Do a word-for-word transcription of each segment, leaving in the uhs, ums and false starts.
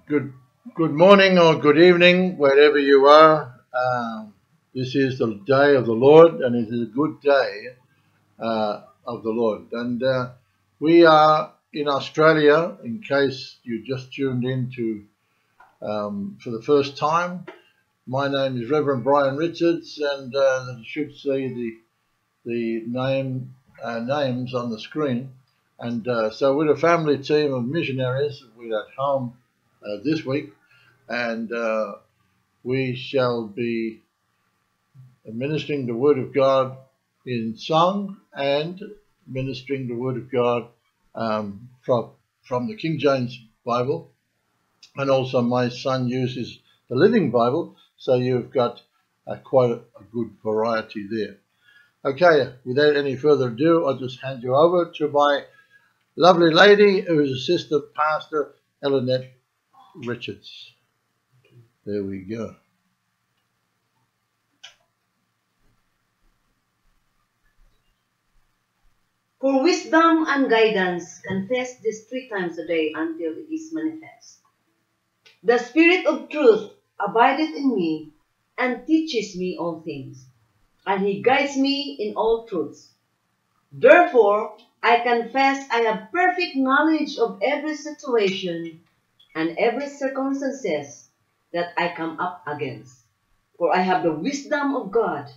Good, good morning or good evening, wherever you are. Um, this is the day of the Lord, and it is a good day uh, of the Lord. And uh, we are in Australia, in case you just tuned in to um, for the first time. My name is Reverend Brian Richards, and uh, you should see the the name uh, names on the screen. And uh, so we're a family team of missionaries. We're at home uh, this week. And uh, we shall be ministering the Word of God in song and ministering the Word of God um, from, from the King James Bible. And also my son uses the Living Bible, so you've got uh, quite a, a good variety there. Okay, without any further ado, I'll just hand you over to my lovely lady who is Assistant Pastor Elinette Richards. There we go. For wisdom and guidance, confess this three times a day until it is manifest. The Spirit of truth abideth in me, and teaches me all things, and he guides me in all truths. Therefore, I confess I have perfect knowledge of every situation and every circumstances that I come up against, for I have the wisdom of God.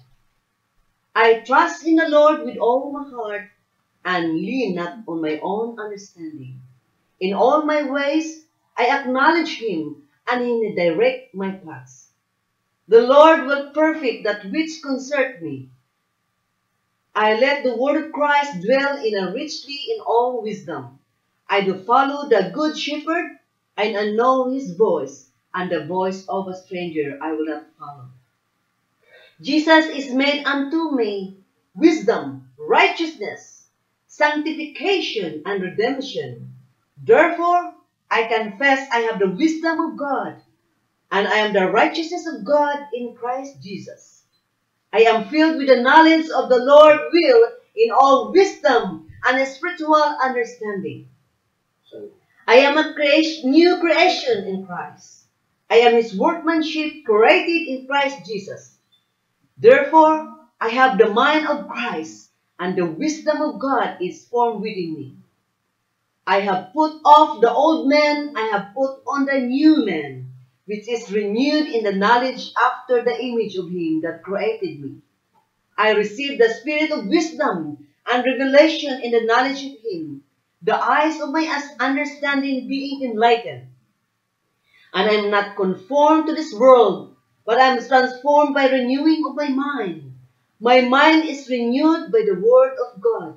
I trust in the Lord with all my heart, and lean not on my own understanding. In all my ways I acknowledge him, and he will direct my paths. The Lord will perfect that which concerneth me. I let the word of Christ dwell in a richly in all wisdom. I do follow the good shepherd, and I know his voice, and the voice of a stranger I will not follow. Jesus is made unto me wisdom, righteousness, sanctification, and redemption. Therefore, I confess I have the wisdom of God, and I am the righteousness of God in Christ Jesus. I am filled with the knowledge of the Lord will in all wisdom and spiritual understanding. I am a creation, new creation in Christ. I am his workmanship created in Christ Jesus. Therefore, I have the mind of Christ, and the wisdom of God is formed within me. I have put off the old man, I have put on the new man, which is renewed in the knowledge after the image of him that created me. I received the spirit of wisdom and revelation in the knowledge of him, the eyes of my understanding being enlightened. And I am not conformed to this world, but I am transformed by renewing of my mind. My mind is renewed by the word of God.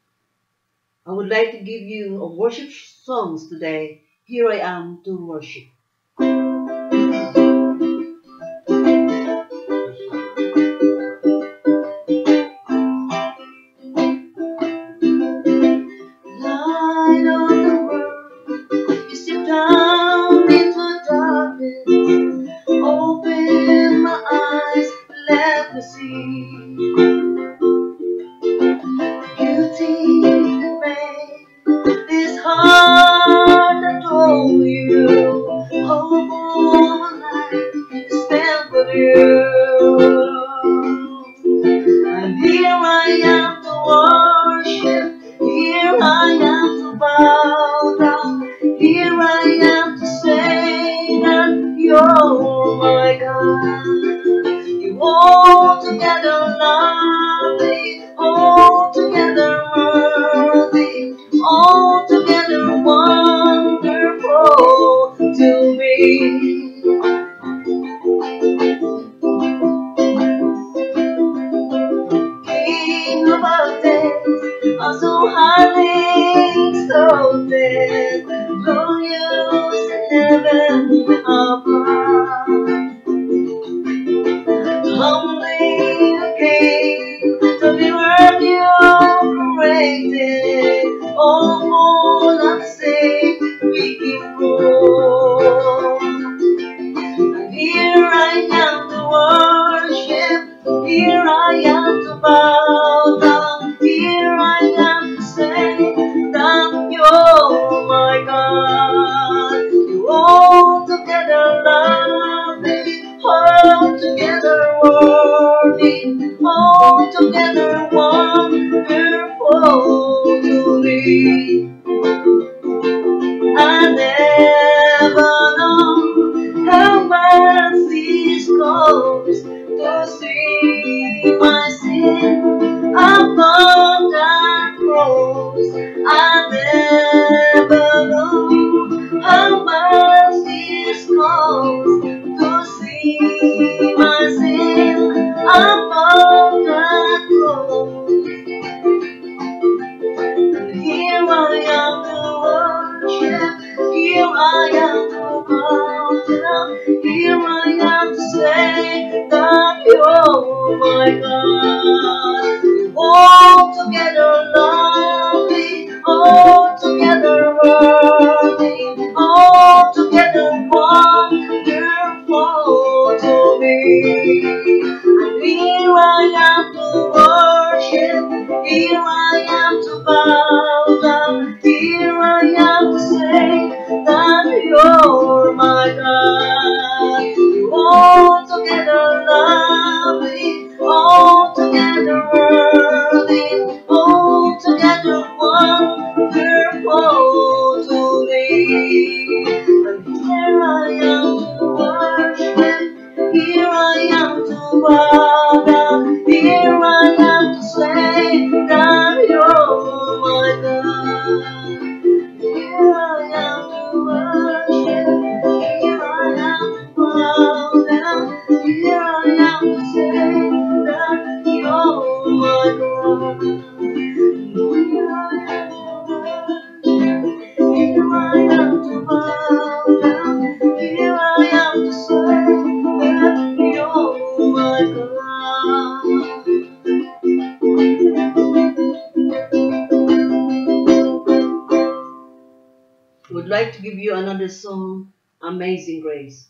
I would like to give you a worship songs today. Here I am to worship. Light of the world, you step down into darkness. Open my eyes, let me see. Beauty that made this heart adore you. Hope all my life is spent with you. And here I am to worship. Here I am to bow down. Here I am to say that you're my God. You altogether lovely, altogether worthy, altogether wonderful to me. King of our days, are so highly exalted, glorious in heaven above. Humbly you came to be where you created, all for our sake we give room. And here I am to worship, here I am to bow down, here I am to say that you're my God. You all oh my God, altogether lovely, altogether worthy, altogether wonderful to me. And here I am to worship, here I am to bow down, here I am to say that you're my God. You altogether lovely, altogether worthy, altogether wonderful to me. And here I am to worship, here I am to bow down, here I am to say that you're my God. Here I am to worship, here I am to bow down, here I am to say that you're my God. Here I am to worship, here I am to bow down, here I am to say that you're my God. Would like to give you another song, Amazing Grace.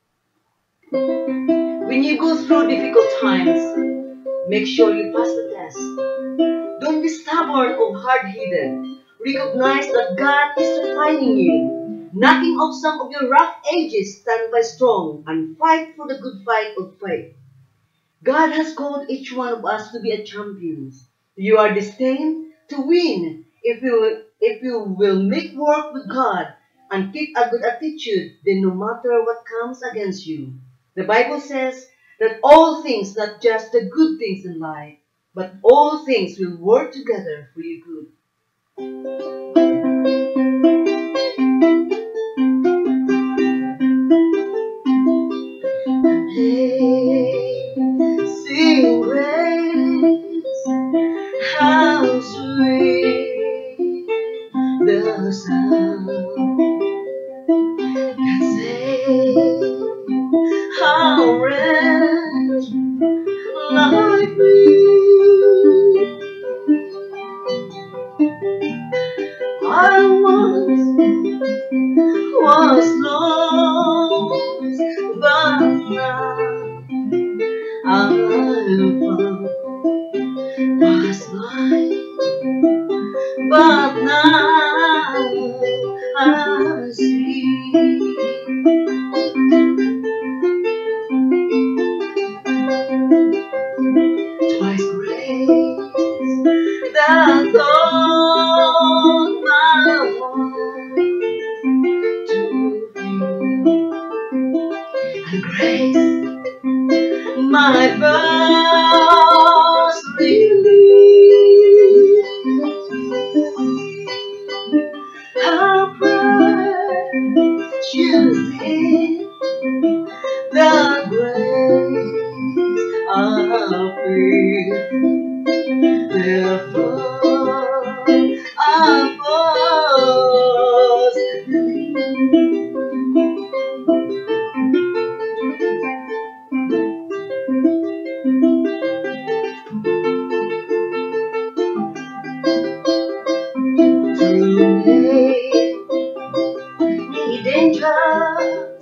When you go through difficult times, make sure you pass the test. Don't be stubborn or hard-headed. Recognize that God is refining you. Knocking off some of your rough edges, stand by strong and fight for the good fight of faith. God has called each one of us to be a champion. You are destined to win if you will, if you will make work with God and keep a good attitude, then no matter what comes against you. The Bible says that all things, not just the good things in life, but all things will work together for your good. Amazing grace, how sweet the sound that saved how wretch like me. I once was lost, but now I'm found. Was blind, but now I see. Twice grace that taught my heart to feel, and grace my first relief. How precious is the grace I feel. Therefore, I first believe. Through many dangers,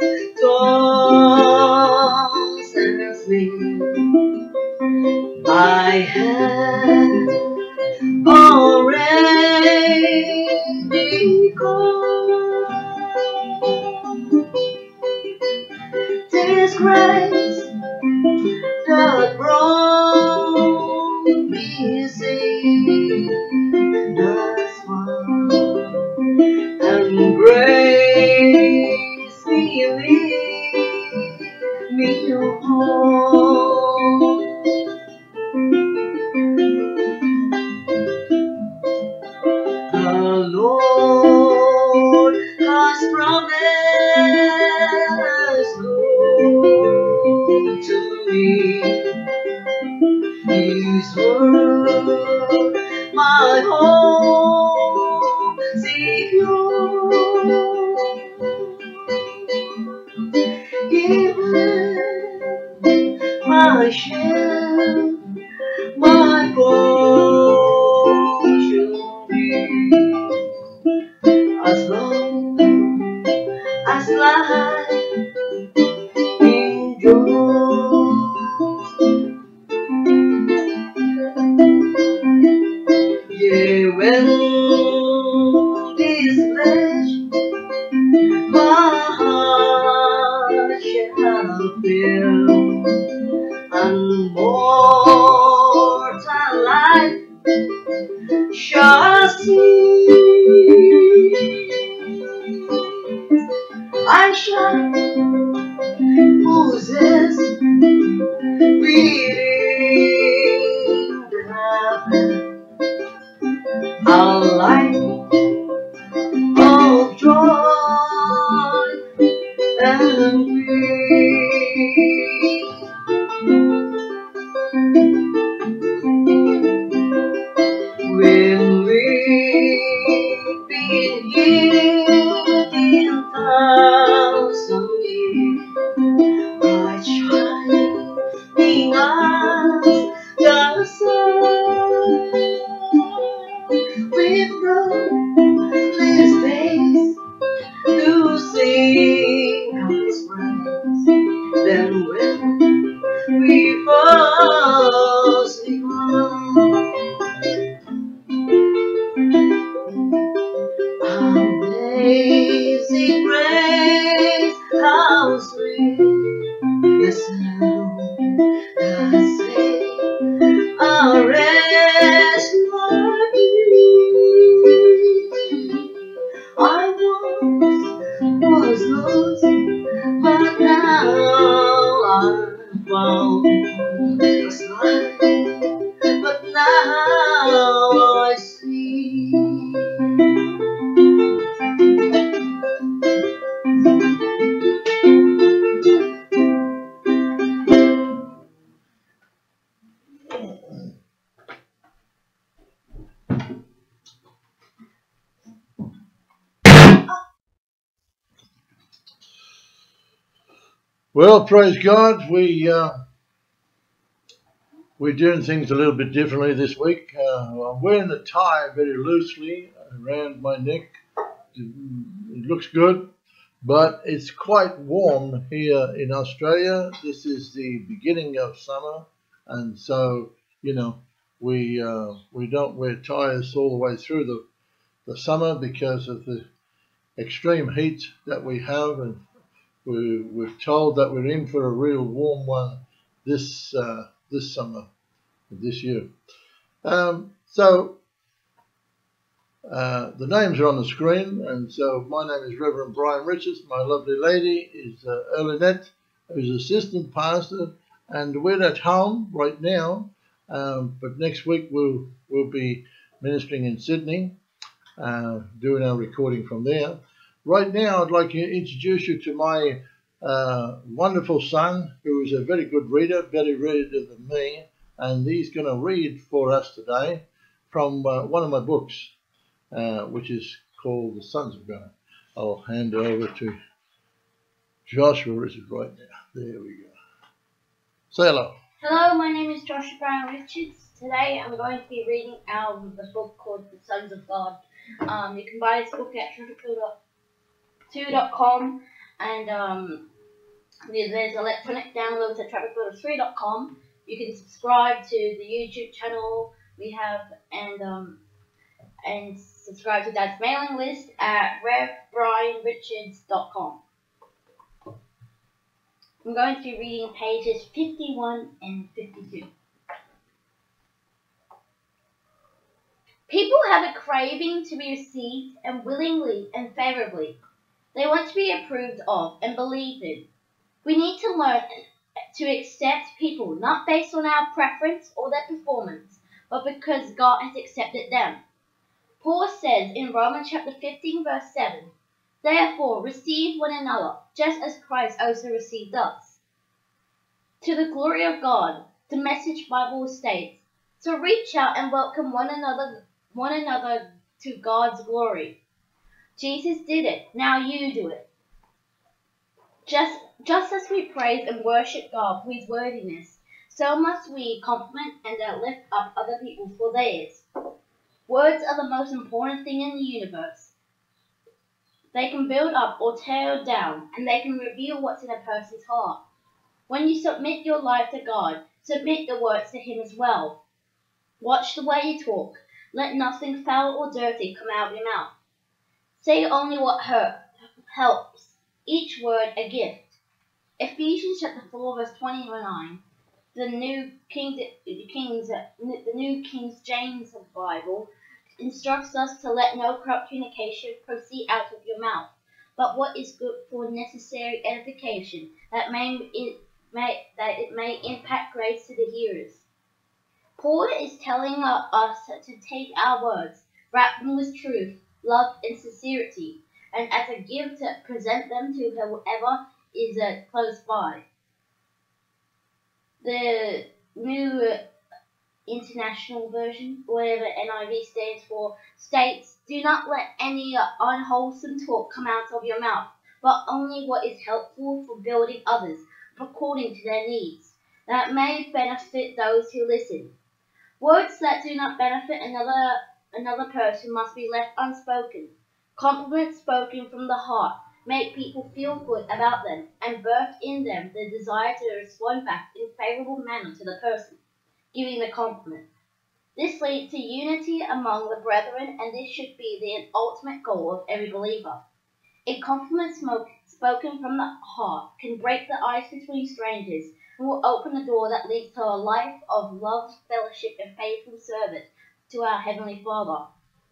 toils and snares, I have already gone. This grace that brought me safe thus far, and grace will lead me home. The Lord has promised good to me. His word, my home secure. Even my shame fulfill and mortal life shall see. I shall possess redeemed heaven, a life of joy and peace. When we've been healed in thousand years, bright shining as the sun, with rose days to sing God's praise. Then when we first begun, amazing grace, how sweet the sound that saved a wretch like me. I once was lost, but now I'm found. Was blind, but now I see. Well, praise God. We uh, we're doing things a little bit differently this week. Uh, I'm wearing the tie very loosely around my neck. It looks good, but it's quite warm here in Australia. This is the beginning of summer, and so you know we uh, we don't wear ties all the way through the the summer because of the extreme heat that we have, and we, we're told that we're in for a real warm one this uh, this summer, this year. Um, so uh, the names are on the screen, and so my name is Reverend Brian Richards. My lovely lady is uh, Erlinette, who's assistant pastor, and we're at home right now. Um, but next week we'll we'll be ministering in Sydney, uh, doing our recording from there. Right now, I'd like to introduce you to my uh, wonderful son, who is a very good reader, better reader than me, and he's going to read for us today from uh, one of my books, uh, which is called The Sons of God. I'll hand over to Joshua Richards right now. There we go. Say hello. Hello, my name is Joshua Brown Richards. Today I'm going to be reading out of the book called The Sons of God. Um, you can buy this book at traffic two dot com, and um, there's electronic downloads at traffic three dot com. You can subscribe to the YouTube channel we have, and um, and subscribe to Dad's mailing list at rev brian richards dot com. I'm going to be reading pages fifty-one and fifty-two. People have a craving to be received and willingly and favorably. They want to be approved of and believed in. We need to learn to accept people not based on our preference or their performance, but because God has accepted them. Paul says in Romans chapter fifteen verse seven, "Therefore receive one another, just as Christ also received us, to the glory of God." The Message Bible states, "So reach out and welcome one another, one another to God's glory." Jesus did it. Now you do it. Just, just as we praise and worship God for His worthiness, so must we compliment and lift up other people for theirs. Words are the most important thing in the universe. They can build up or tear down, and they can reveal what's in a person's heart. When you submit your life to God, submit your words to Him as well. Watch the way you talk. Let nothing foul or dirty come out of your mouth. Say only what hurt, helps, each word a gift. Ephesians chapter four verse twenty-nine, the New King, King's, the New King James Bible, instructs us to let no corrupt communication proceed out of your mouth, but what is good for necessary edification, that may it may that it may impact grace to the hearers. Paul is telling us to take our words, wrap them with truth, love, and sincerity, and as a gift to present them to whoever is uh, close by. The New International Version, whatever N I V stands for, states, "Do not let any unwholesome talk come out of your mouth, but only what is helpful for building others according to their needs, that may benefit those who listen." Words that do not benefit another another person must be left unspoken. Compliments spoken from the heart make people feel good about them and birth in them the desire to respond back in a favorable manner to the person giving the compliment. This leads to unity among the brethren, and this should be the ultimate goal of every believer. A compliment smoke, spoken from the heart can break the ice between strangers and will open a door that leads to a life of love, fellowship, and faithful service to our Heavenly Father.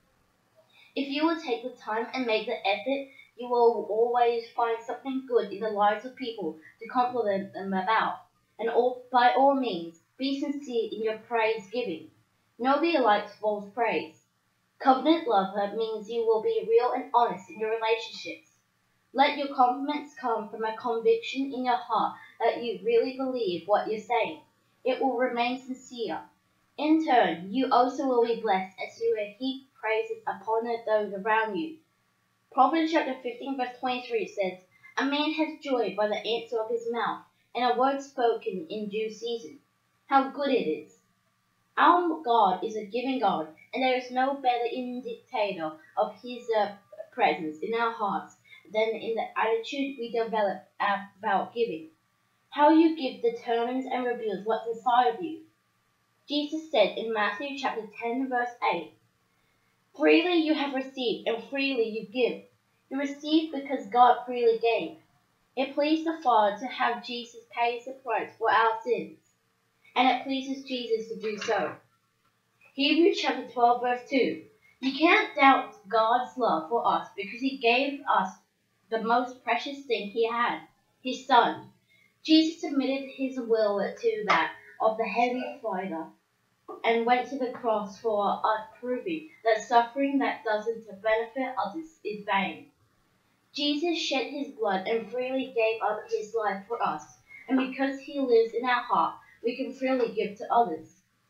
If you will take the time and make the effort, you will always find something good in the lives of people to compliment them about. And all, by all means, be sincere in your praise giving. Nobody likes false praise. Covenant love means you will be real and honest in your relationships. Let your compliments come from a conviction in your heart that you really believe what you're saying. It will remain sincere. In turn, you also will be blessed as you heap praises upon those around you. Proverbs chapter fifteen verse twenty-three says, "A man has joy by the answer of his mouth, and a word spoken in due season." How good it is! Our God is a giving God, and there is no better indicator of His uh, presence in our hearts than in the attitude we develop about giving. How you give determines and reveals what's inside of you. Jesus said in Matthew chapter ten verse eight, "Freely you have received, and freely you give." You receive because God freely gave. It pleased the Father to have Jesus pay the price for our sins, and it pleases Jesus to do so. Hebrews chapter twelve verse two. You can't doubt God's love for us because He gave us the most precious thing He had, His Son. Jesus submitted His will to that of the heavy fighter and went to the cross for us, proving that suffering that doesn't benefit others is vain. Jesus shed His blood and freely gave up His life for us, and because He lives in our heart, we can freely give to others.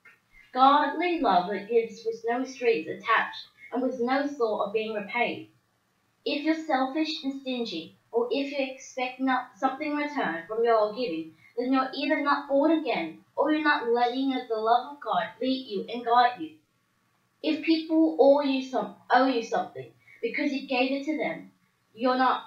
Godly love that gives with no strings attached and with no thought of being repaid. If you're selfish and stingy, or if you expect not something in return from your giving, then you're either not born again, or you're not letting the love of God lead you and guide you. If people owe you some owe you something because you gave it to them, you're not.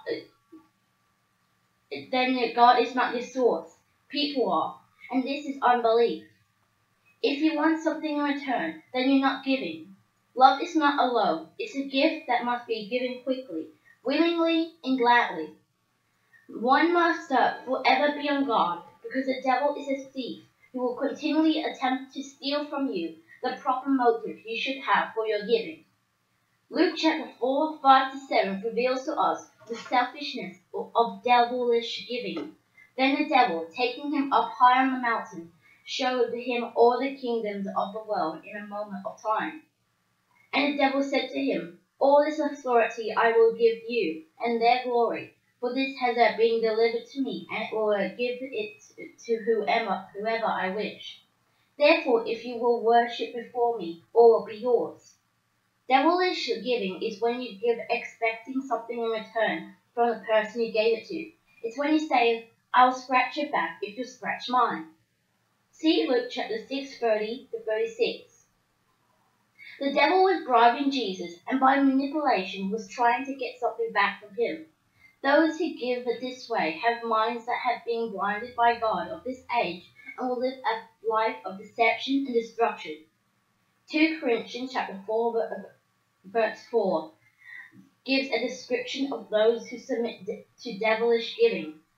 Then God is not your source. People are, and this is unbelief. If you want something in return, then you're not giving. Love is not a loan. It's a gift that must be given quickly, willingly, and gladly. One must uh, forever be on guard, because the devil is a thief who will continually attempt to steal from you the proper motive you should have for your giving. Luke chapter four, five to seven reveals to us the selfishness of devilish giving. Then the devil, taking him up high on the mountain, showed him all the kingdoms of the world in a moment of time. And the devil said to him, "All this authority I will give you, and their glory, for this has been delivered to me, and it will give it to whoever, whoever I wish. Therefore, if you will worship before me, all will be yours." Devilish giving is when you give expecting something in return from the person you gave it to. It's when you say, "I'll scratch your back if you scratch mine." See Luke chapter six, thirty to thirty-six. The devil was bribing Jesus, and by manipulation was trying to get something back from him. Those who give this way have minds that have been blinded by God of this age and will live a life of deception and destruction. Second Corinthians chapter four, verse four gives a description of those who submit to devilish giving.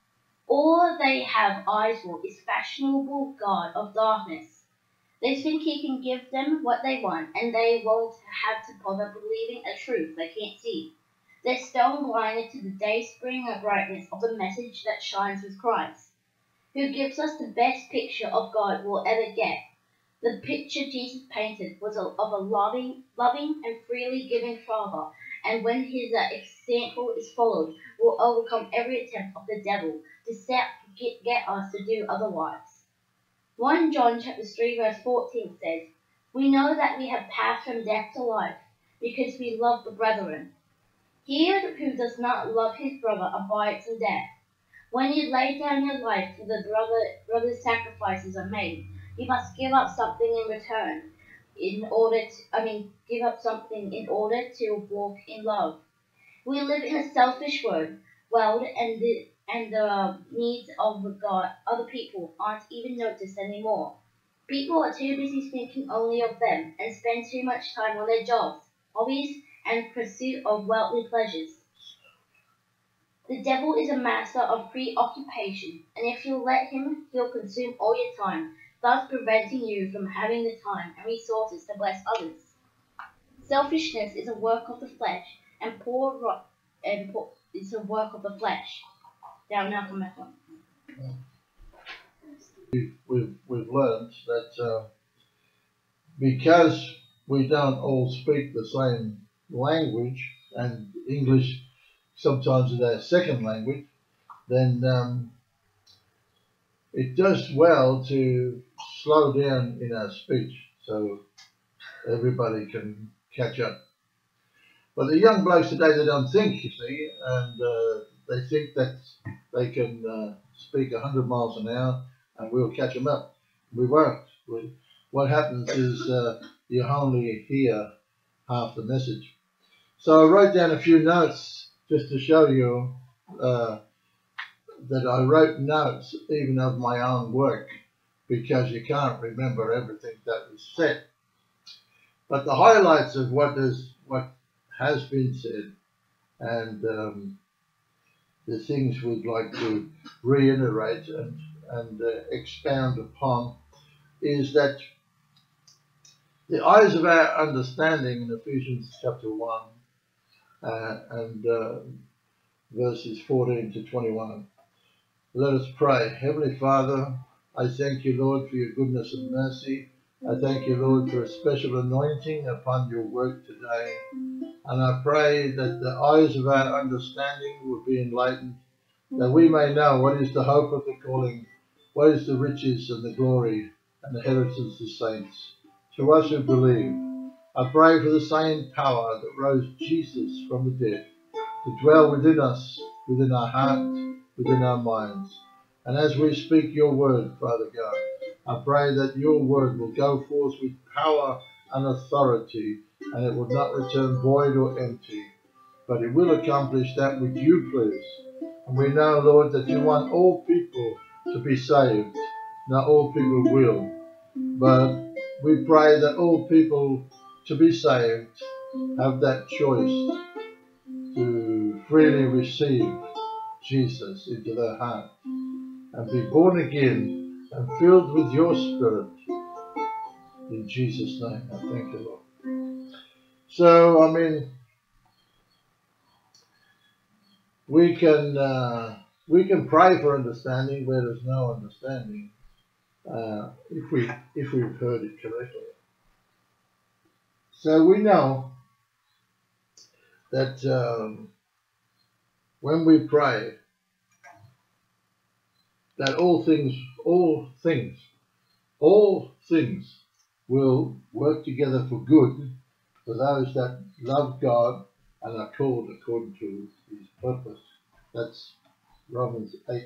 All they have eyes for is fashionable god of darkness. They think he can give them what they want, and they won't have to bother believing a truth they can't see. They're stone blinded to the dayspring brightness of the message that shines with Christ, who gives us the best picture of God we'll ever get. The picture Jesus painted was a, of a loving, loving and freely giving Father, and when his uh, example is followed, will overcome every attempt of the devil to set, get, get us to do otherwise. First John chapter three verse fourteen says, "We know that we have passed from death to life, because we love the brethren. He who does not love his brother abides in death." When you lay down your life for the brother, brother's sacrifices are made, you must give up something in return, in order to, I mean, give up something in order to walk in love. We live in a selfish world, world and the, and the needs of God, other people aren't even noticed anymore. People are too busy thinking only of them and spend too much time on their jobs, hobbies, and pursuit of worldly pleasures. The devil is a master of preoccupation, and if you let him, he'll consume all your time, thus preventing you from having the time and resources to bless others. Selfishness is a work of the flesh, and poor ro- and poor, is a work of the flesh. Now, now come back on. We've, we've learned that uh, because we don't all speak the same language, and English sometimes is our second language, then um, it does well to slow down in our speech so everybody can catch up. But the young blokes today, they don't think, you see, and uh, they think that they can uh, speak one hundred miles an hour and we'll catch them up. We won't. We, what happens is uh, you only hear half the message. So I wrote down a few notes just to show you uh, that I wrote notes even of my own work, because you can't remember everything that was said. But the highlights of what is what has been said, and um, the things we'd like to reiterate and, and uh, expound upon, is that the eyes of our understanding in Ephesians chapter one uh, and uh, verses fourteen to twenty-one. Let us pray. Heavenly Father, I thank you, Lord, for your goodness and mercy. I thank you, Lord, for a special anointing upon your work today. And I pray that the eyes of our understanding will be enlightened, that we may know what is the hope of the calling, what is the riches and the glory and the inheritance of the saints, to us who believe. I pray for the same power that rose Jesus from the dead to dwell within us, within our hearts, within our minds. And as we speak your word, Father God, I pray that your word will go forth with power and authority, and it will not return void or empty, but it will accomplish that which you please. And we know, Lord, that you want all people to be saved. Not all people will, but we pray that all people to be saved have that choice to freely receive Jesus into their heart and be born again and filled with your Spirit. In Jesus' name, I thank you, Lord. So, I mean, we can uh, we can pray for understanding where there's no understanding, uh, if we if we've heard it correctly. So we know that um, when we pray, that all things, all things, all things will work together for good for those that love God and are called according to his purpose. That's Romans eight.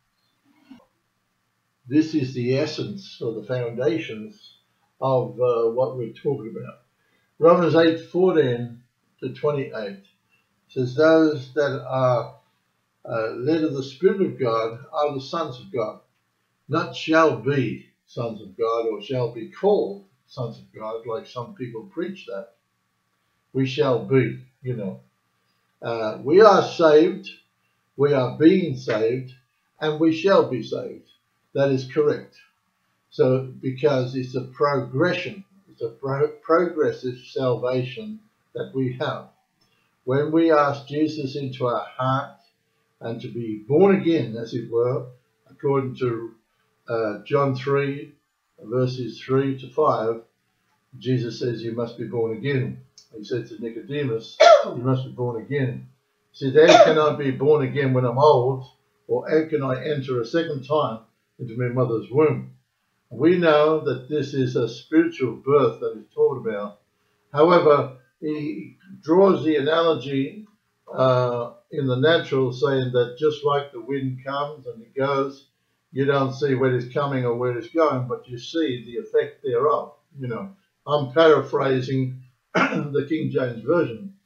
This is the essence or the foundations of uh, what we're talking about. Romans eight fourteen to twenty-eight says, those that are uh, led of the Spirit of God are the sons of God. Not shall be sons of God or shall be called sons of God, like some people preach that. We shall be, you know. Uh, we are saved, we are being saved, and we shall be saved. That is correct. So, because it's a progression, it's a pro progressive salvation that we have. When we ask Jesus into our heart and to be born again, as it were, according to uh, John three, verses three to five, Jesus says you must be born again. He said to Nicodemus, you must be born again. He said, how can I be born again when I'm old? Or how can I enter a second time into my mother's womb? We know that this is a spiritual birth that is talked about. However, he draws the analogy uh, in the natural, saying that just like the wind comes and it goes, you don't see where it's coming or where it's going, but you see the effect thereof. You know, I'm paraphrasing the King James Version.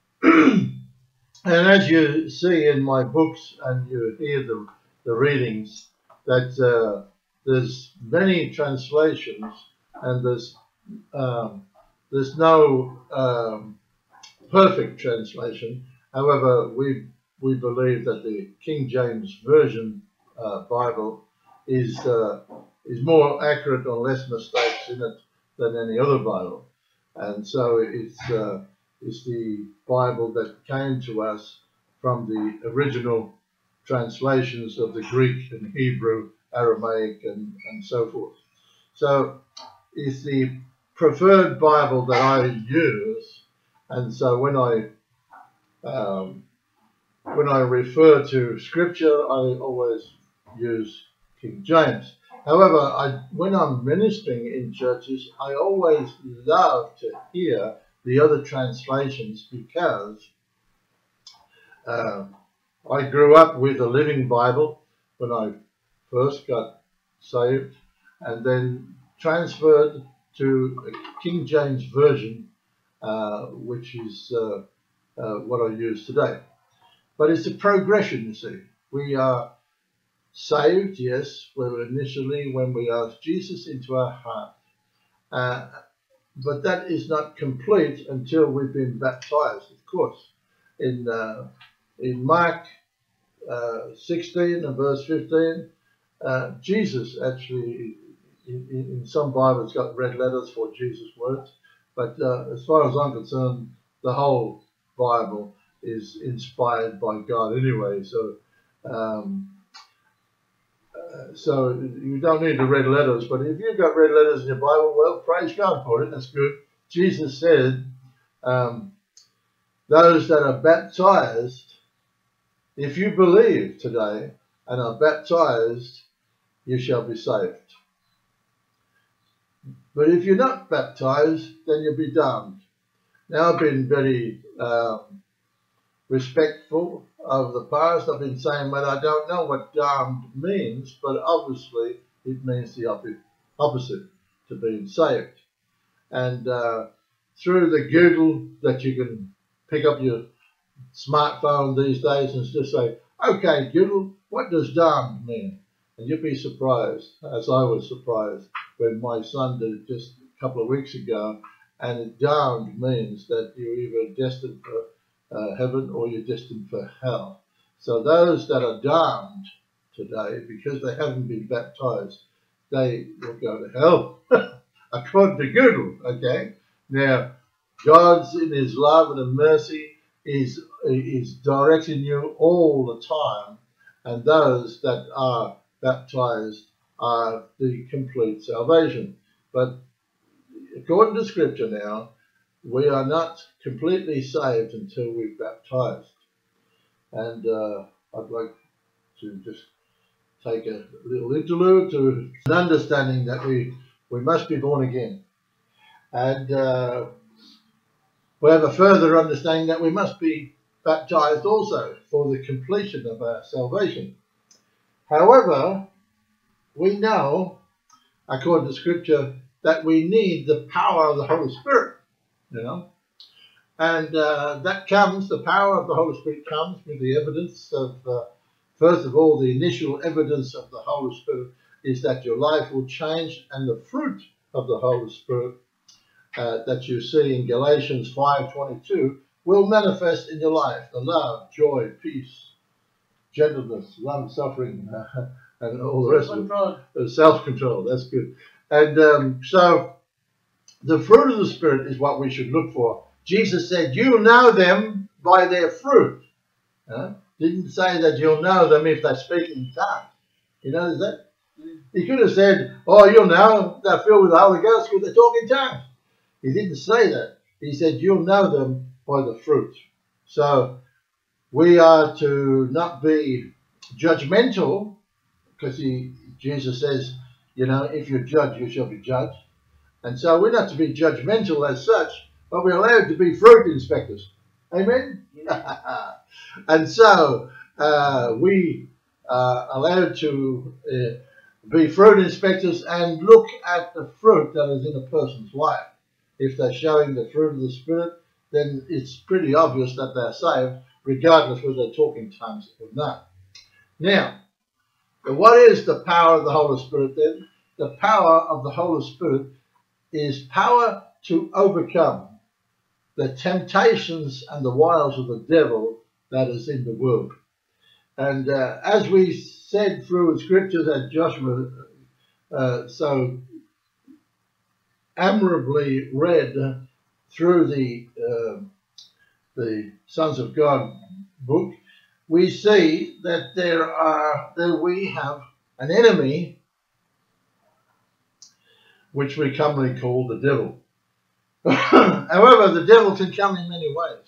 And as you see in my books and you hear the, the readings, that uh, there's many translations and there's um, there's no um, perfect translation. However, we we believe that the King James Version uh, Bible is uh, is more accurate or less mistakes in it than any other Bible, and so it's uh, it's the Bible that came to us from the original translations of the Greek and Hebrew, Aramaic, and, and so forth. So it's the preferred Bible that I use, and so when I um, when I refer to Scripture, I always use King James. However, I, when I'm ministering in churches, I always love to hear the other translations because uh, I grew up with a Living Bible when I first got saved, and then transferred to a King James Version, uh, which is uh, uh, what I use today. But it's a progression, you see. We are saved, yes, well, initially when we ask Jesus into our heart. Uh, but that is not complete until we've been baptized, of course. In, uh, in Mark uh, sixteen and verse fifteen, uh, Jesus actually, in, in some Bibles, got red letters for Jesus' words. But uh, as far as I'm concerned, the whole Bible is inspired by God anyway. So um, uh, so you don't need the red letters. But if you've got red letters in your Bible, well, praise God for it. That's good. Jesus said, um, those that are baptized, if you believe today and are baptized, you shall be saved. But if you're not baptized, then you'll be damned. Now, I've been very um, respectful of the past. I've been saying, well, I don't know what damned means, but obviously it means the opposite to being saved. And uh, through the Google that you can pick up your smartphone these days and just say, okay, Google, what does damned mean? And you'll be surprised, as I was surprised when my son did it just a couple of weeks ago. And damned means that you're either destined for uh, heaven or you're destined for hell. So those that are damned today, because they haven't been baptized, they will go to hell, according to Google, okay? Now, God's in his love and mercy is, is directing you all the time, and those that are baptized are the complete salvation. But according to Scripture now, we are not completely saved until we're baptized. And uh, I'd like to just take a little interlude to an understanding that we, we must be born again. And uh, we have a further understanding that we must be baptized also for the completion of our salvation. However, we know, according to Scripture, that we need the power of the Holy Spirit, you know. And uh, that comes, the power of the Holy Spirit comes with the evidence of, uh, first of all, the initial evidence of the Holy Spirit is that your life will change, and the fruit of the Holy Spirit uh, that you see in Galatians five twenty-two will manifest in your life: the love, joy, peace, gentleness, long-suffering, uh, and all the rest Control. of it. Uh, self-control, that's good. And um, so the fruit of the Spirit is what we should look for. Jesus said, you'll know them by their fruit. Uh, didn't say that you'll know them if they speak in tongues. You notice that? He could have said, oh, you'll know they're filled with the Holy Ghost because they talk in tongues. He didn't say that. He said, you'll know them by the fruit. So we are to not be judgmental, because he, Jesus says, you know, if you judge, you shall be judged. And so we're not to be judgmental as such, but we're allowed to be fruit inspectors. Amen? Yeah. And so uh, we are allowed to uh, be fruit inspectors and look at the fruit that is in a person's life. If they're showing the fruit of the Spirit, then it's pretty obvious that they're saved, regardless whether they talk in tongues or not. Now, what is the power of the Holy Spirit then? The power of the Holy Spirit is power to overcome the temptations and the wiles of the devil that is in the world. And uh, as we said through the scriptures that Joshua uh, so admirably read through the uh, the Sons of God book, we see that there are that we have an enemy which we commonly call the devil. However, the devil can come in many ways.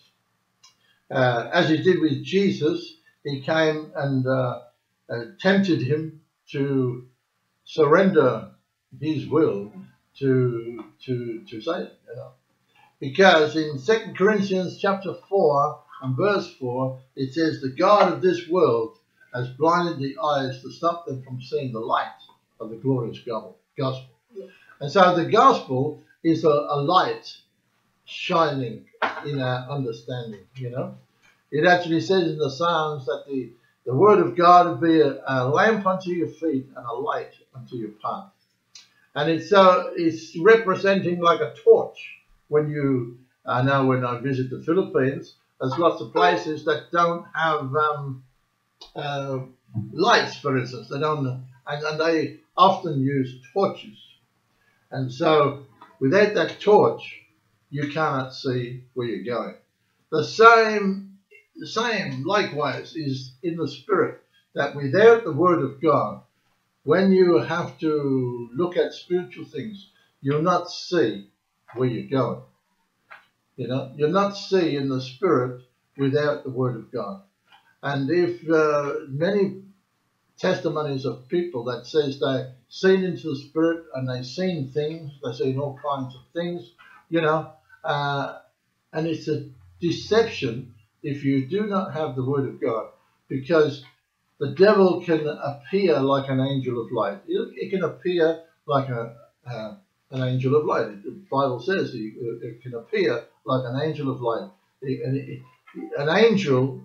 Uh, as he did with Jesus, he came and uh, uh, tempted him to surrender his will to to to Satan. You know? Because in Second Corinthians chapter four and verse four, it says, the God of this world has blinded the eyes to stop them from seeing the light of the glorious gospel. Yeah. And so the gospel is a, a light shining in our understanding, you know. It actually says in the Psalms that the, the word of God will be a, a lamp unto your feet and a light unto your path. And it's uh, it's representing like a torch. When you, I know when I visit the Philippines, there's lots of places that don't have um, uh, lights, for instance. They don't, and, and they often use torches. And so without that torch, you cannot see where you're going. The same, the same likewise is in the Spirit, that without the Word of God, when you have to look at spiritual things, you'll not see where you're going. You know, you'll not see in the Spirit without the Word of God. And if uh, many testimonies of people that says they've seen into the Spirit and they've seen things, they've seen all kinds of things, you know, uh, and it's a deception if you do not have the Word of God, because the devil can appear like an angel of light. It, it can appear like a, uh, an angel of light. The Bible says it, it can appear like an angel of light. It, and it, an angel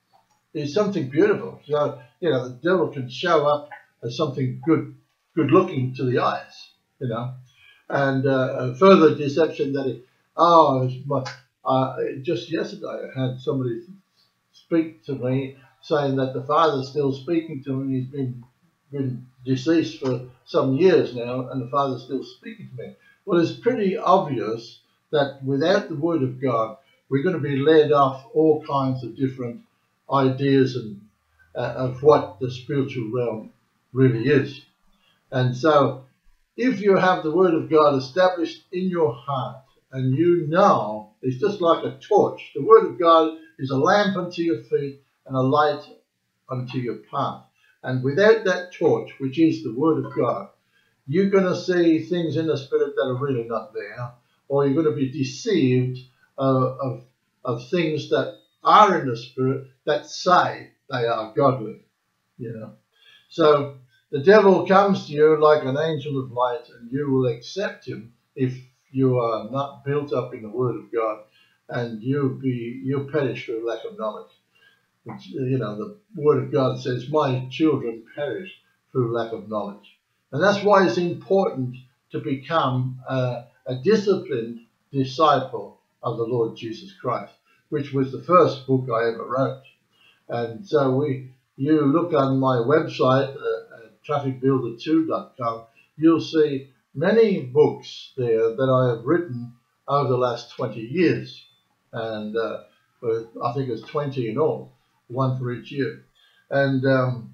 is something beautiful. So, you know, the devil can show up as something good, good looking to the eyes, you know. And uh, a further deception that it, oh, it's my, uh, just yesterday I had somebody speak to me saying that the father's still speaking to him. He's been, been deceased for some years now, and the father's still speaking to me. Well, it's pretty obvious that without the Word of God, we're going to be led off all kinds of different ideas and uh, of what the spiritual realm really is. And so if you have the Word of God established in your heart, and you know, it's just like a torch. The Word of God is a lamp unto your feet and a light unto your path. And without that torch, which is the Word of God, you're going to see things in the Spirit that are really not there, or you're going to be deceived uh, of, of things that are in the Spirit that say they are godly, you know. So the devil comes to you like an angel of light, and you will accept him if you are not built up in the Word of God, and you'll be you'll perish through lack of knowledge. Which, you know, the Word of God says, "My children perish through lack of knowledge," and that's why it's important to become a, a disciplined disciple of the Lord Jesus Christ, which was the first book I ever wrote. And so we, you look on my website, uh, at traffic builder two dot com, you'll see many books there that I have written over the last twenty years. And uh, I think it's twenty in all, one for each year. And um,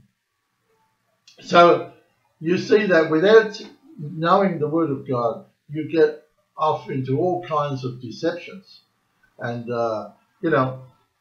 so you see that without knowing the Word of God, you get off into all kinds of deceptions. And, uh, you know,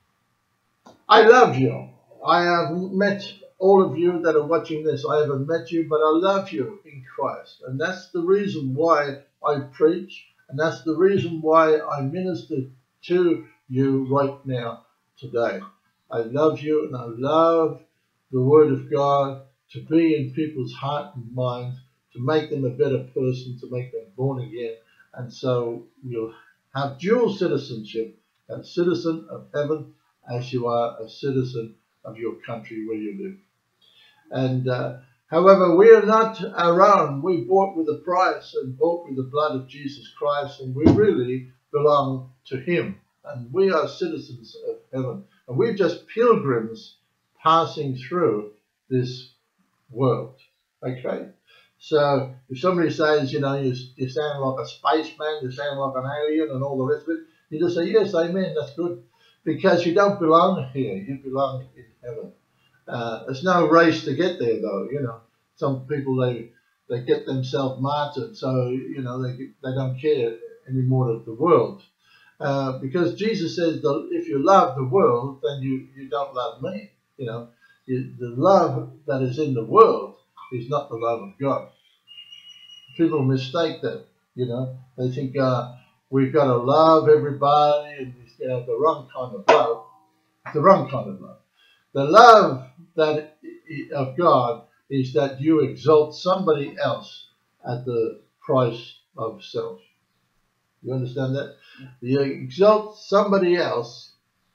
I love you. I have met all of you that are watching this. I haven't met you, but I love you in Christ. And that's the reason why I preach. And that's the reason why I minister to you right now today. I love you, and I love the Word of God to be in people's heart and minds, to make them a better person, to make them born again. And so you'll have dual citizenship, a citizen of heaven as you are a citizen of your country where you live. And uh, however, we are not our own. We bought with a price and bought with the blood of Jesus Christ, and we really belong to Him. And we are citizens of heaven. And we're just pilgrims passing through this world. Okay? So if somebody says, you know, you, you sound like a spaceman, you sound like an alien and all the rest of it, you just say, yes, amen, that's good. Because you don't belong here, you belong in heaven. Uh, it's no race to get there, though. You know, some people, they they get themselves martyred, so, you know, they they don't care anymore of the world. Uh, because Jesus says, that if you love the world, then you, you don't love me. You know, you, the love that is in the world is not the love of God. People mistake that, you know. They think uh, we've got to love everybody, and you know, the wrong kind of love. The wrong kind of love. The love that of God is that you exalt somebody else at the price of self. You understand that? You exalt somebody else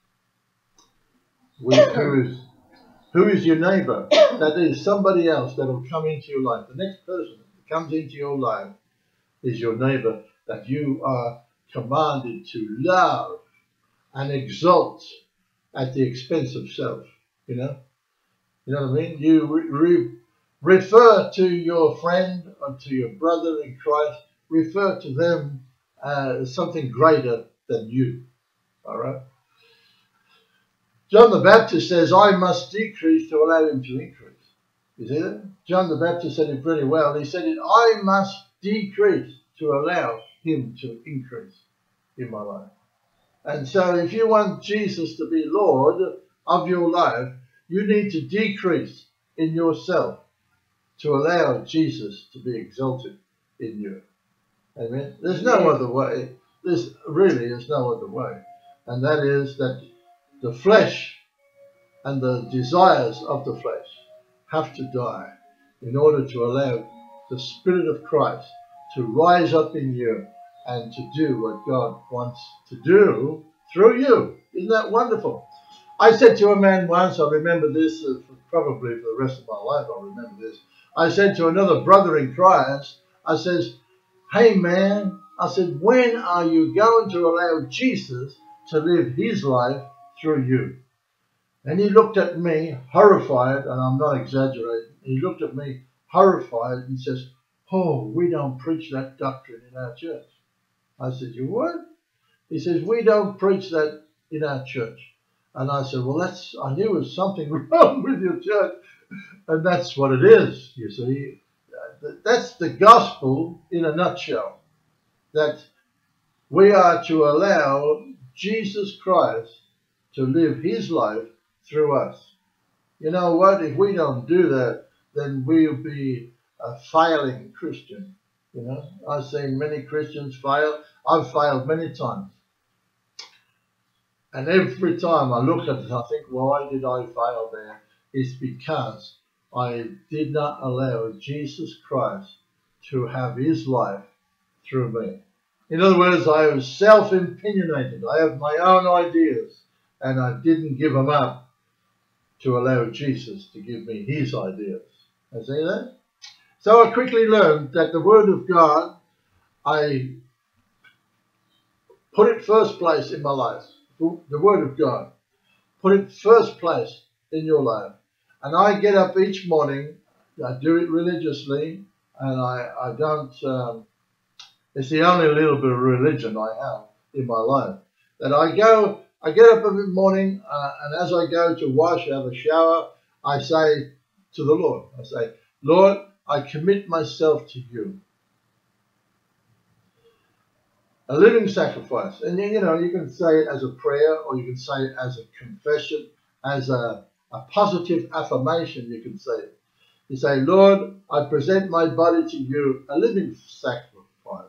with, who is who is your neighbor. That is somebody else that will come into your life. The next person that comes into your life is your neighbor that you are commanded to love and exalt at the expense of self. You know? You know what I mean? You re re refer to your friend or to your brother in Christ, refer to them as something greater than you. All right? John the Baptist says, I must decrease to allow him to increase. You see that? John the Baptist said it pretty well. He said, I must decrease to allow him to increase in my life. And so if you want Jesus to be Lord of your life, you need to decrease in yourself to allow Jesus to be exalted in you. Amen. There's no other way. There's really is no other way. And that is that the flesh and the desires of the flesh have to die in order to allow the Spirit of Christ to rise up in you and to do what God wants to do through you. Isn't that wonderful? I said to a man once, I remember this, uh, probably for the rest of my life I'll remember this. I said to another brother in Christ, I says, hey man, I said, when are you going to allow Jesus to live his life through you? And he looked at me horrified, and I'm not exaggerating, he looked at me horrified and says, oh, we don't preach that doctrine in our church. I said, you what? He says, we don't preach that in our church. And I said, well, that's, I knew there was something wrong with your church. And that's what it is, you see. That's the gospel in a nutshell. That we are to allow Jesus Christ to live his life through us. You know what? If we don't do that, then we'll be a failing Christian. You know, I've seen many Christians fail. I've failed many times. And every time I look at it, I think, why did I fail there? It's because I did not allow Jesus Christ to have his life through me. In other words, I was self-opinionated. I have my own ideas, and I didn't give them up to allow Jesus to give me his ideas. You see that? So I quickly learned that the Word of God, I put it first place in my life. The Word of God. Put it first place in your life. And I get up each morning, I do it religiously, and I, I don't, um, it's the only little bit of religion I have in my life. That I go, I get up every morning, uh, and as I go to wash, have a shower, I say to the Lord, I say, Lord, I commit myself to you. A living sacrifice. And you know, you can say it as a prayer, or you can say it as a confession, as a, a positive affirmation, you can say it. You say, Lord, I present my body to you, a living sacrifice.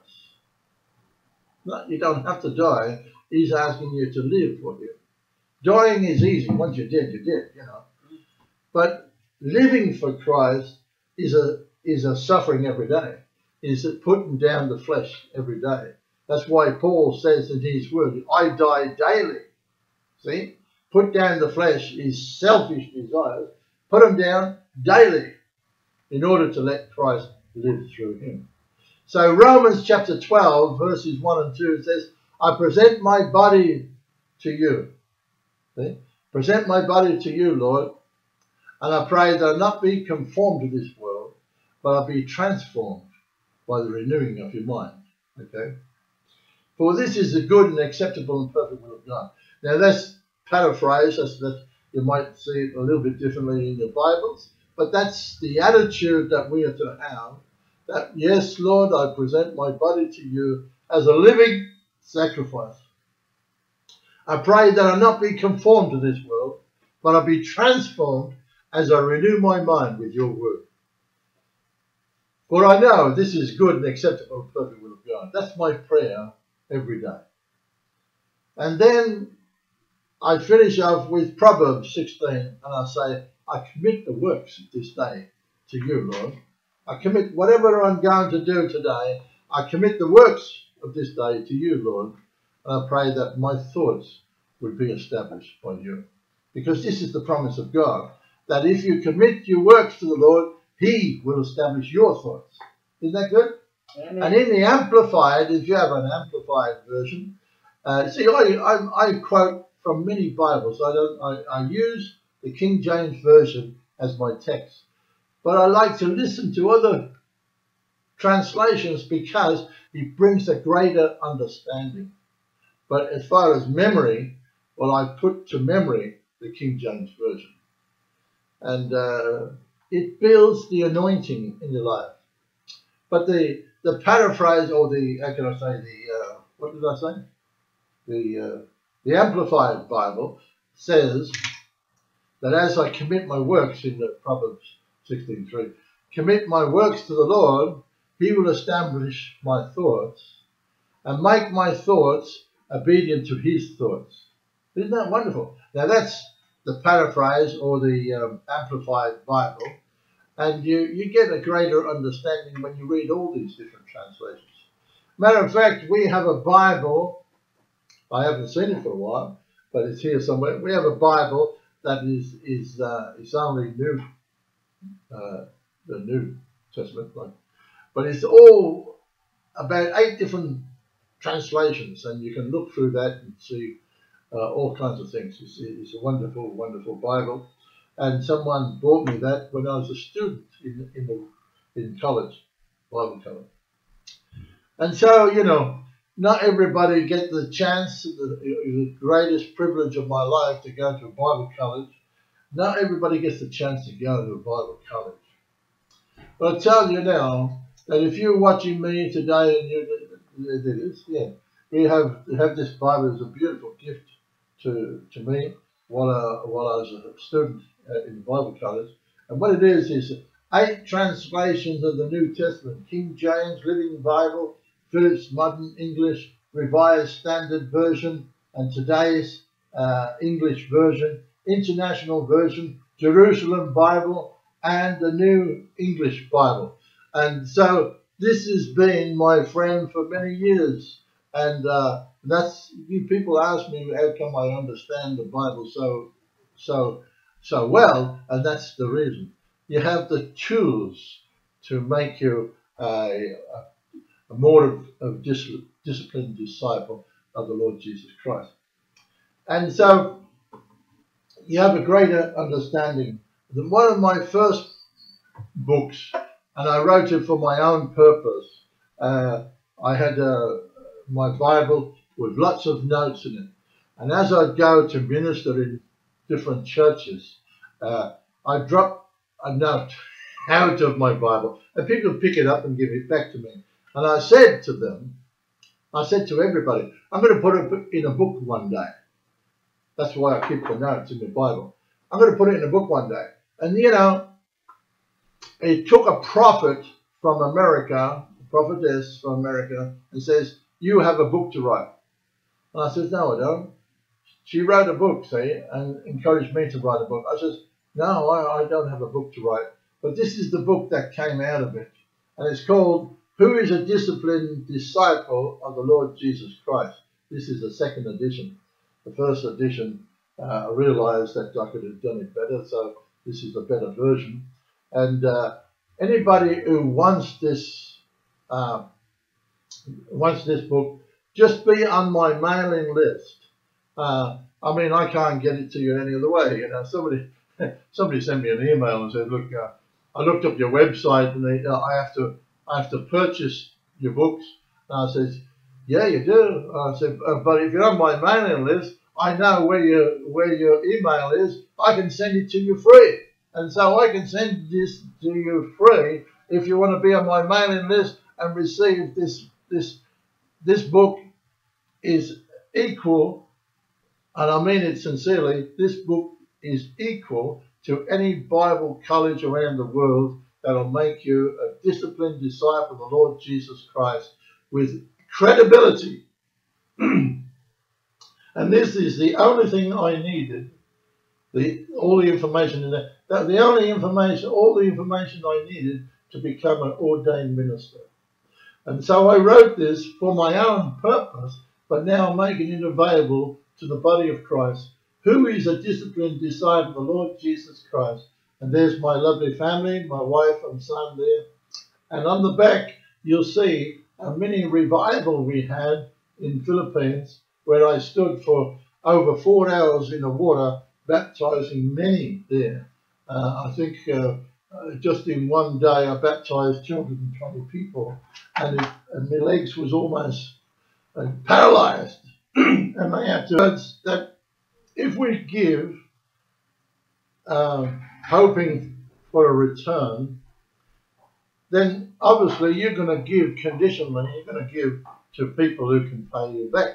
No, you don't have to die. He's asking you to live for him. Dying is easy. Once you're dead, you're dead, you know. But living for Christ is a is a suffering every day. Is putting down the flesh every day. That's why Paul says in his word, I die daily. See? Put down the flesh is selfish desires. Put them down daily in order to let Christ live through him. So Romans chapter twelve, verses one and two, it says, I present my body to you. See? Present my body to you, Lord, and I pray that I not be conformed to this world, but I be transformed by the renewing of your mind. Okay? For this is the good and acceptable and perfect will of God. Now that's paraphrased, that's that you might see it a little bit differently in your Bibles, but that's the attitude that we are to have. That, yes, Lord, I present my body to you as a living sacrifice. I pray that I not be conformed to this world, but I be transformed as I renew my mind with your word. For I know this is good and acceptable and perfect will of God. That's my prayer every day. And then I finish off with Proverbs sixteen, and I say, I commit the works of this day to you, Lord. I commit whatever I'm going to do today, I commit the works of this day to you, Lord. And I pray that my thoughts would be established by you. Because this is the promise of God, that if you commit your works to the Lord, he will establish your thoughts. Isn't that good? Amen. And in the Amplified, if you have an Amplified version, uh, see, I, I, I quote from many Bibles. I, don't, I, I use the King James Version as my text. But I like to listen to other translations because it brings a greater understanding. But as far as memory, well, I put to memory the King James Version. And uh, it builds the anointing in your life. But the, the paraphrase, or the, how can I say, the, uh, what did I say? The, uh, the Amplified Bible says that as I commit my works in the Proverbs sixteen three, commit my works to the Lord, he will establish my thoughts and make my thoughts obedient to his thoughts. Isn't that wonderful? Now that's the paraphrase or the um, Amplified Bible, and you, you get a greater understanding when you read all these different translations. Matter of fact, we have a Bible, I haven't seen it for a while, but it's here somewhere. We have a Bible that is is uh, it's only new, uh, the New Testament, like, but it's all about eight different translations, and you can look through that and see uh, all kinds of things. It's, it's a wonderful, wonderful Bible, and someone bought me that when I was a student in in the in college, Bible college. And so, you know, not everybody get the chance, the, the greatest privilege of my life, to go to a Bible college. Not everybody gets the chance to go to a Bible college. But I tell you now that if you're watching me today and you, it is, yeah, we have have this Bible as a beautiful gift to to me while I, while I was a student in the Bible college. And what it is is eight translations of the New Testament: King James, Living Bible, Phillips Modern English, Revised Standard Version, and today's uh, English version, International Version, Jerusalem Bible, and the New English Bible. And so this has been my friend for many years. And uh, that's, you people ask me how come I understand the Bible so so so well, and that's the reason. You have the tools to make you a, a more of, of dis disciplined disciple of the Lord Jesus Christ. And so you have a greater understanding the, one of my first books, and I wrote it for my own purpose. Uh, I had uh, my Bible with lots of notes in it. And as I go to minister in different churches, uh, I drop a note out of my Bible, and people pick it up and give it back to me. And I said to them, I said to everybody, I'm going to put it in a book one day. That's why I keep the notes in the Bible. I'm going to put it in a book one day. And you know, it took a prophet from America, a prophetess from America, and says, you have a book to write. And I says, no, I don't. She wrote a book, see, and encouraged me to write a book. I says, no, I, I don't have a book to write. But this is the book that came out of it. And it's called, Who is a Disciplined Disciple of the Lord Jesus Christ? This is the second edition. The first edition, uh, I realized that I could have done it better, so this is a better version. And uh, anybody who wants this, uh, wants this book, just be on my mailing list. Uh, I mean, I can't get it to you any other way. You know, somebody somebody sent me an email and said, "Look, uh, I looked up your website and they, uh, I have to I have to purchase your books." And I said, "Yeah, you do." I said, uh, "But if you're on my mailing list, I know where your where your email is. I can send it to you free, and so I can send this to you free if you want to be on my mailing list and receive this this this book is equal." And I mean it sincerely, this book is equal to any Bible college around the world that will make you a disciplined disciple of the Lord Jesus Christ with credibility. And this is the only thing I needed, the, all the information in there, that the only information, all the information I needed to become an ordained minister. And so I wrote this for my own purpose, but now I'm making it available to the body of Christ, who is a disciplined disciple of the Lord Jesus Christ. And there's my lovely family, my wife and son there. And on the back, you'll see a mini revival we had in Philippines, where I stood for over four hours in the water, baptizing many there. Uh, I think uh, uh, just in one day I baptized two hundred twenty people, and, it, and my legs was almost uh, paralyzed. And they have to that if we give, uh, hoping for a return, then obviously you're going to give conditionally. You're going to give to people who can pay you back,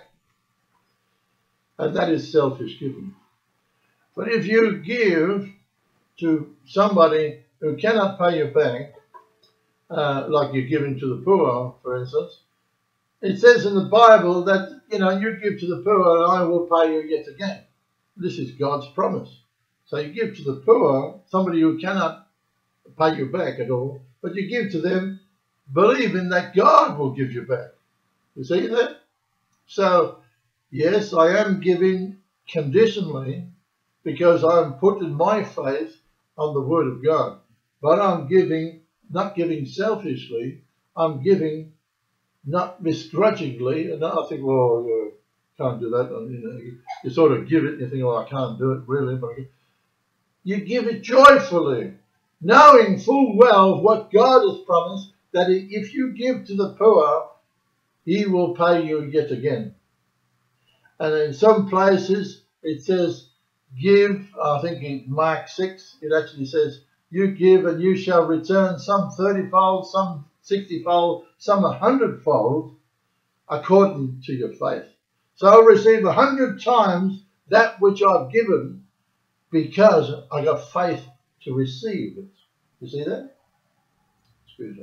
and that is selfish giving. But if you give to somebody who cannot pay you back, uh, like you're giving to the poor, for instance, it says in the Bible that, you know, you give to the poor and I will pay you yet again. This is God's promise. So you give to the poor, somebody who cannot pay you back at all, but you give to them believing that God will give you back. You see that? So, yes, I am giving conditionally because I'm putting my faith on the Word of God. But I'm giving, not giving selfishly, I'm giving not misgrudgingly. And I think, well, you can't do that. And, you know, you, you sort of give it and you think, oh, I can't do it really. But you give it joyfully, knowing full well what God has promised, that if you give to the poor, He will pay you yet again. And in some places it says, give, I think in Mark six, it actually says, you give and you shall return some thirty-fold, some sixty-fold, some a hundredfold, according to your faith. So I'll receive a hundred times that which I've given because I got faith to receive it. You see that? Excuse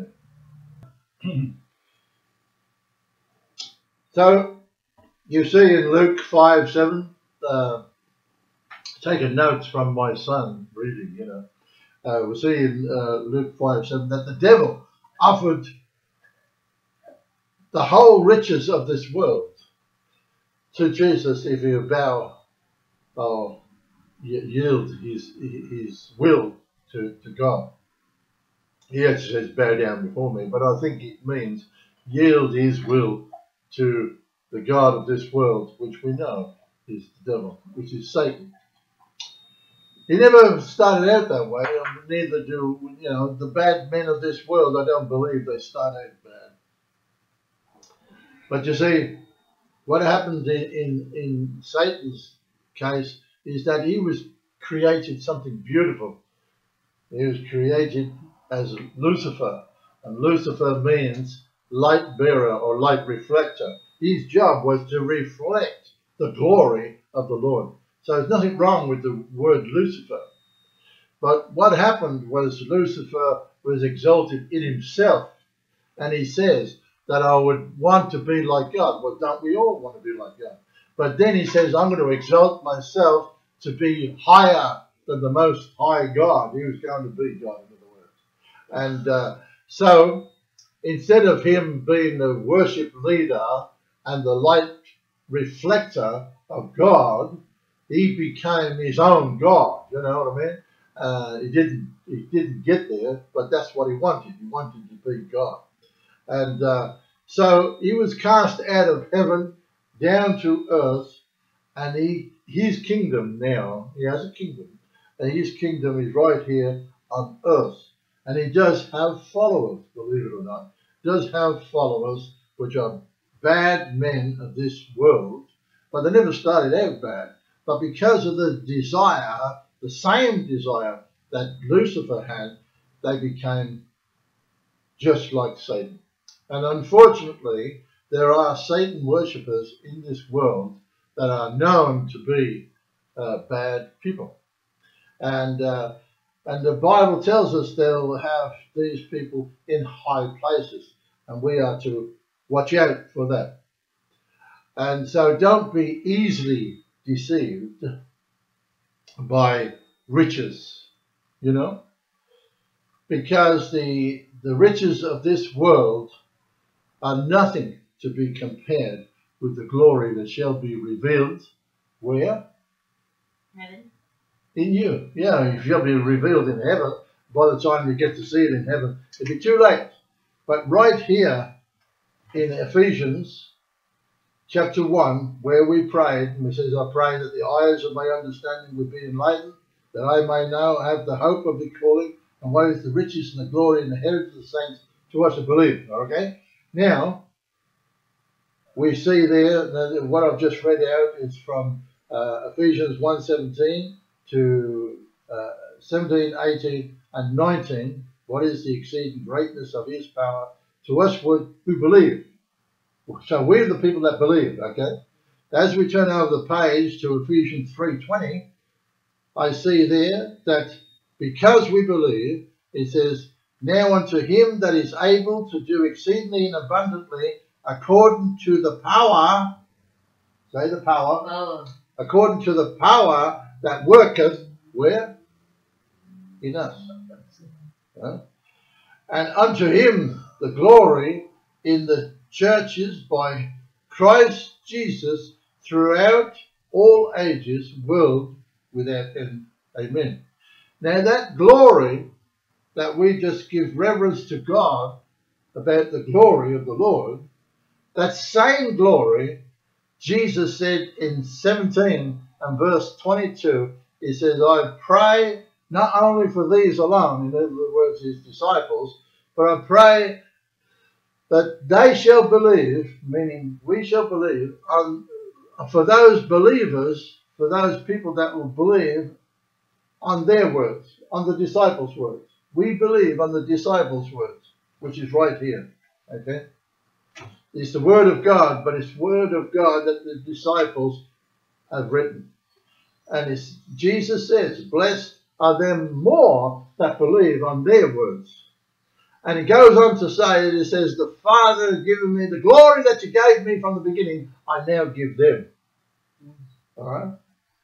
me. So you see in Luke five seven, uh, taking notes from my son reading, you know, uh, we see in uh, Luke five seven that the devil offered the whole riches of this world to Jesus if he would bow or yield his his will to, to God. He actually says bow down before me, but I think it means yield his will to the God of this world, which we know is the devil, which is Satan. He never started out that way. Neither do, you know, the bad men of this world. I don't believe they start out bad. But you see, what happens in, in, in Satan's case is that he was created something beautiful. He was created as Lucifer, and Lucifer means light bearer or light reflector. His job was to reflect the glory of the Lord. So there's nothing wrong with the word Lucifer. But what happened was Lucifer was exalted in himself, and he says that I would want to be like God. Well, don't we all want to be like God? But then he says, I'm going to exalt myself to be higher than the most high God. He was going to be God, in other words. And uh, so instead of him being the worship leader and the light reflector of God, he became his own God. You know what I mean? Uh, he didn't he didn't get there, but that's what he wanted. He wanted to be God. And uh, so he was cast out of heaven down to earth, and he his kingdom now, he has a kingdom, and his kingdom is right here on earth. And he does have followers, believe it or not, does have followers which are bad men of this world, but they never started out bad. But because of the desire, the same desire that Lucifer had, they became just like Satan. And unfortunately, there are Satan worshippers in this world that are known to be uh, bad people. And uh, and the Bible tells us they'll have these people in high places, and we are to watch out for that. And so don't be easily deceived by riches, you know, because the the riches of this world are nothing to be compared with the glory that shall be revealed. Where? Heaven. In you. Yeah, if you'll be revealed in heaven, by the time you get to see it in heaven, it'll be too late. But right here in Ephesians chapter one, where we prayed, and it says, I pray that the eyes of my understanding would be enlightened, that I may know, have the hope of the calling, and what is the riches and the glory and the heritage of the saints to us who believe. Okay? Now, we see there that what I've just read out is from uh, Ephesians one seventeen to uh, seventeen, eighteen, and nineteen. What is the exceeding greatness of his power to us who believe? So we're the people that believe, okay? As we turn over the page to Ephesians three twenty, I see there that because we believe, it says, now unto him that is able to do exceedingly and abundantly according to the power, say the power, Oh. according to the power that worketh, where? In us. Yeah? And unto him the glory in the churches by Christ Jesus throughout all ages, world without end. Amen. Now that glory that we just give reverence to God about the glory of the Lord, that same glory, Jesus said in seventeen and verse twenty-two, he says, I pray not only for these alone, in other words, his disciples, but I pray that they shall believe, meaning we shall believe, on, for those believers, for those people that will believe on their words, on the disciples' words. We believe on the disciples' words, which is right here. Okay? It's the word of God, but it's word of God that the disciples have written. And it's, Jesus says, blessed are them more that believe on their words. And he goes on to say, it says, the Father has given me the glory that you gave me from the beginning, I now give them. All right?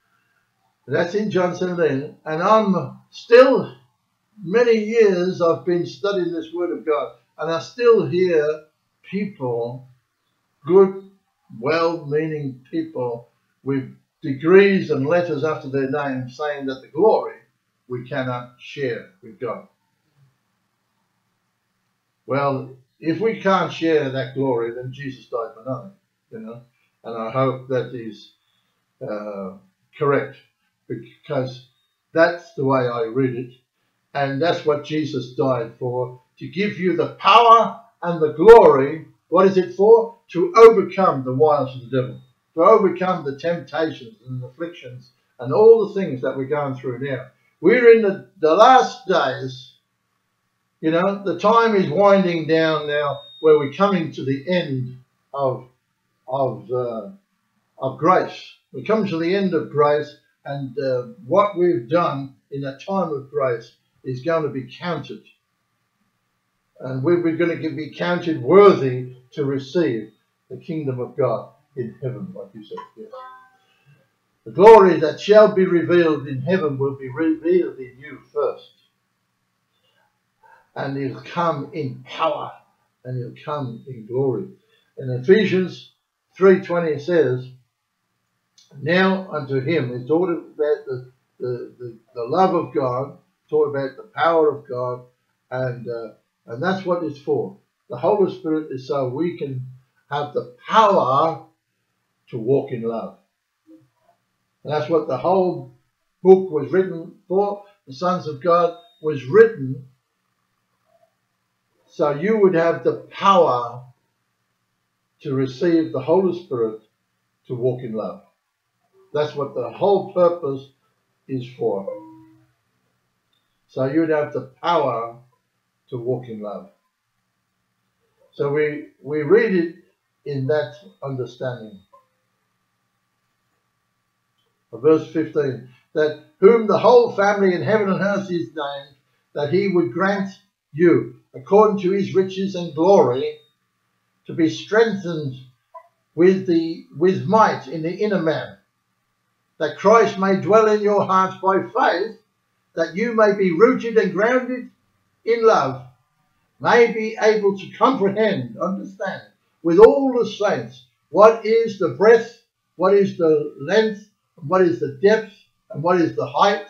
That's in John seventeen. And I'm still, many years I've been studying this word of God, and I still hear people, good, well-meaning people with degrees and letters after their name, saying that the glory we cannot share with God. Well, if we can't share that glory, then Jesus died for nothing, you know. And I hope that is uh, correct, because That's the way I read it. And that's what Jesus died for, to give you the power and the glory. What is it for? To overcome the wiles of the devil, to overcome the temptations and afflictions and all the things that we're going through now. We're in the, the last days. You know, the time is winding down now, where we're coming to the end of of uh, of grace. We're coming to the end of grace, and uh, what we've done in that time of grace is going to be counted, and we're, we're going to be counted worthy to receive the kingdom of God in heaven, like you said. Yes. The glory that shall be revealed in heaven will be revealed in you first. And he'll come in power, and he'll come in glory. In Ephesians three twenty it says, now unto him, it's all about the, the, the, the love of God, it's all about the power of God, and, uh, and that's what it's for. The Holy Spirit is so we can have the power to walk in love. And that's what the whole book was written for. The sons of God was written so you would have the power to receive the Holy Spirit to walk in love. That's what the whole purpose is for. So you'd have the power to walk in love. So we, we read it in that understanding. Verse fifteen, that whom the whole family in heaven and earth is named, that he would grant you, according to his riches and glory, to be strengthened with the with might in the inner man, that Christ may dwell in your hearts by faith, that you may be rooted and grounded in love, may be able to comprehend, understand, with all the saints, what is the breadth, what is the length, what is the depth, and what is the height,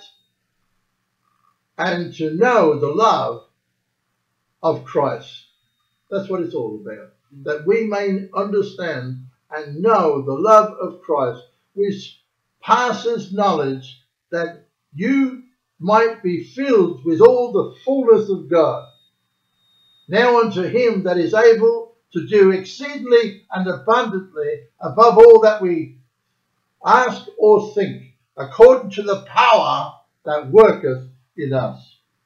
and to know the love of Christ. That's what it's all about. That we may understand and know the love of Christ, which passes knowledge, that you might be filled with all the fullness of God. Now unto him that is able to do exceedingly and abundantly above all that we ask or think, according to the power that worketh in us.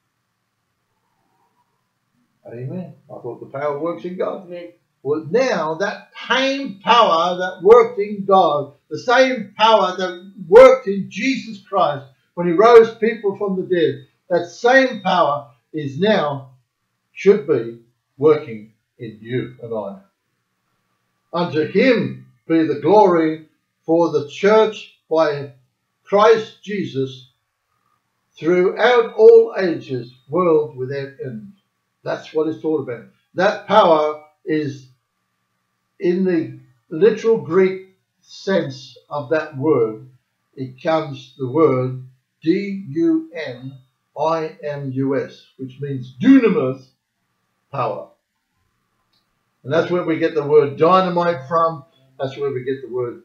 Amen. I thought the power works in God. Amen. Well, now that same power that worked in God, the same power that worked in Jesus Christ when he rose people from the dead, that same power is now, should be, working in you and I. Unto him be the glory for the church by Christ Jesus throughout all ages, world without end. That's what it's all about. That power is, in the literal Greek sense of that word, it comes the word D U N I M U S, which means dunamis, power. And that's where we get the word dynamite from. That's where we get the word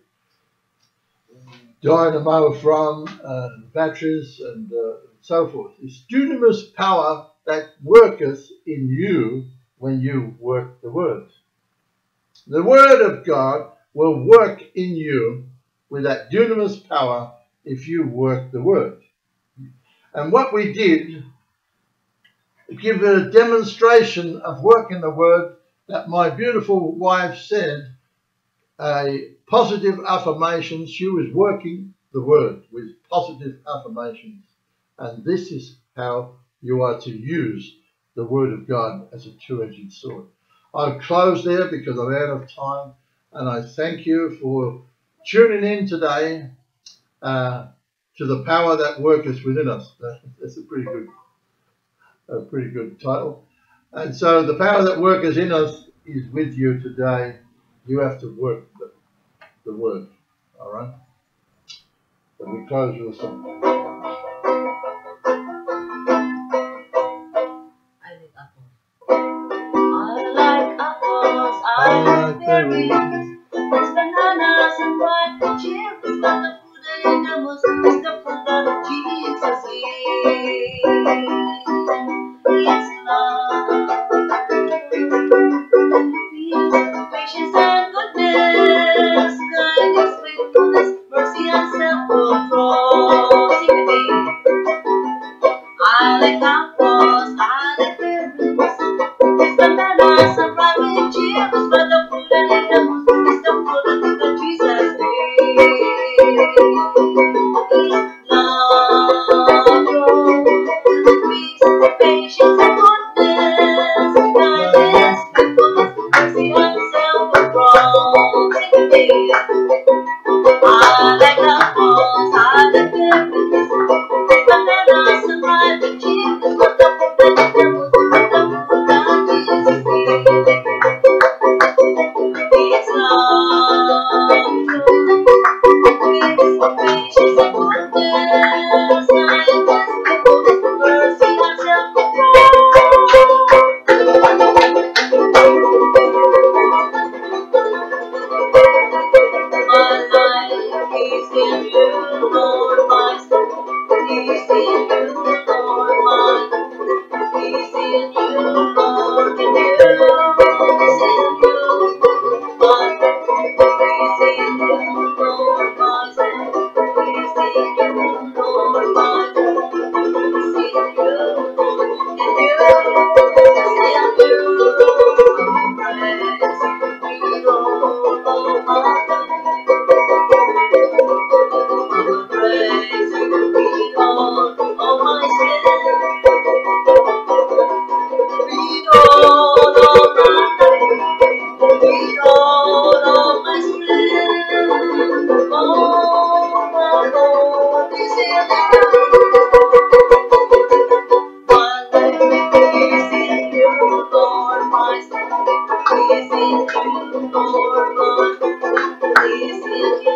dynamo from, uh, batteries and uh, so forth. It's dunamis power that worketh in you when you work the word. The word of God will work in you with that dunamis power if you work the word. And what we did, give a demonstration of working the word, that my beautiful wife said, a positive affirmation. She was working the word with positive affirmations. And this is how you are to use the word of God as a two-edged sword. I've closed there because I'm out of time, and I thank you for tuning in today uh, to the power that worketh within us. That's a pretty good, a pretty good title. And so the power that worketh in us is with you today. You have to work the, the word. All right. So we close with a song. I like berries, there's bananas and ripe cherries, but the food I eat the most is the food that Jesus is. It's love, it's patience and goodness, kindness, faithfulness, mercy, and self-control. My life is in you, Lord, my soul is in you, Lord, my peace in you, Lord, in you, peace in you, my peace in you, Lord, my soul is in you, Lord, my peace in you, Lord, in you, peace in you, praise you, Lord, oh my praise you, Lord, oh my sin. Read all of my life, read all of my strength. Oh, my Lord is in you. My life is in you, Lord, my soul is in you, Lord, my is in you.